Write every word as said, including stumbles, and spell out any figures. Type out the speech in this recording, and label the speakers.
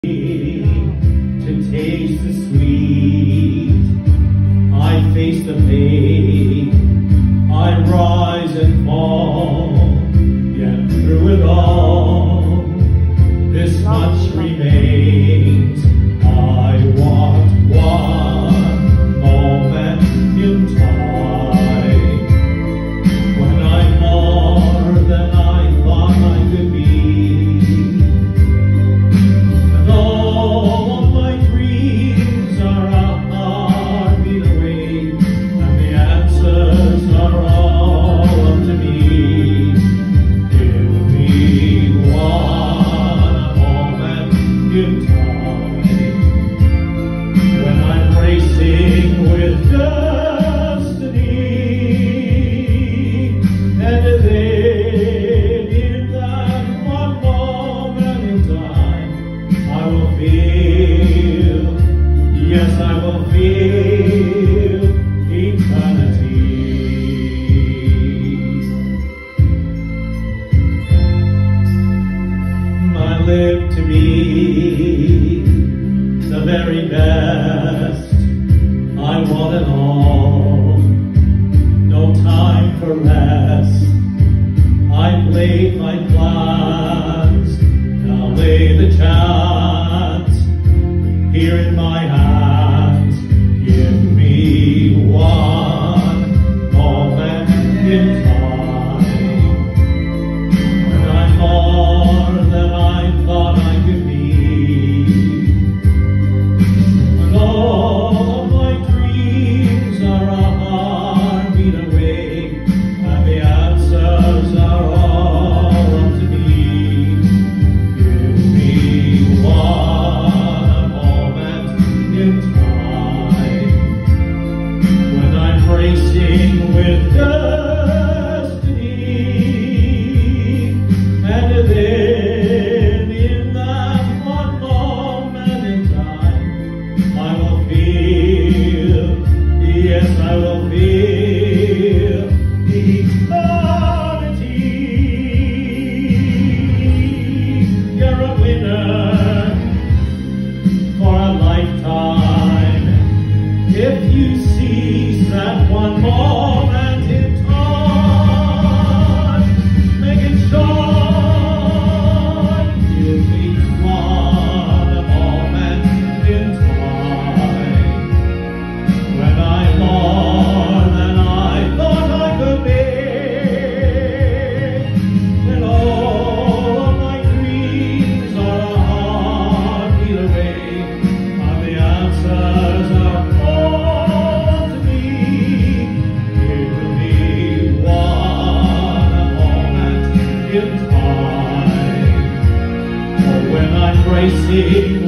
Speaker 1: To taste the sweet, I face the pain, I rise and fall, yet through it all, this much remains. I want one moment in time, when I'm more than I thought I could be. Yes, I will feel eternity. I live to be the very best. I want it all, no time for rest. I've laid my plans, now lay the chance here in my hands. Give me one moment in time, when I'm more than I thought I could be, when all of my dreams are a heartbeat away, and the answers are all up to me. Give me one in time, when I'm racing with destiny, and then in that one moment in time, I will feel, yes, I will feel eternity. You're a winner for a lifetime, if you seize that one moment in time, make it shine. Give me one moment in time, when I'm more than I thought I could be, when all of my dreams are a heartbeat away, and the answers are all to me. Give me one moment in time, for when I'm racing